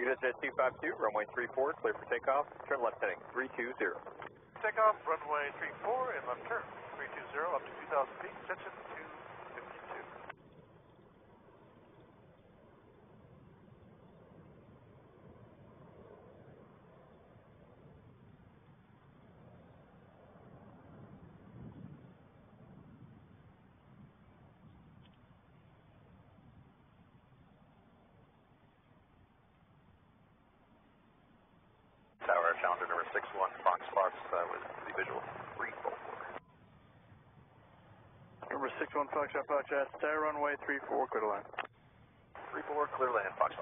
EJA252, runway 34, clear for takeoff. Turn left heading 320. Takeoff, runway 34 and left turn 320 up to 2,000 feet, attention 252. Tower, Challenger number 61, Fox with the visual 344. Number 61, Foxtrot, tower runway 34, clear to land. 34, clear land, Fox.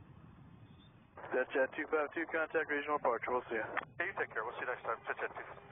Jet 252, contact regional departure, we'll see you. Hey, you take care, we'll see you next time, Jet 2.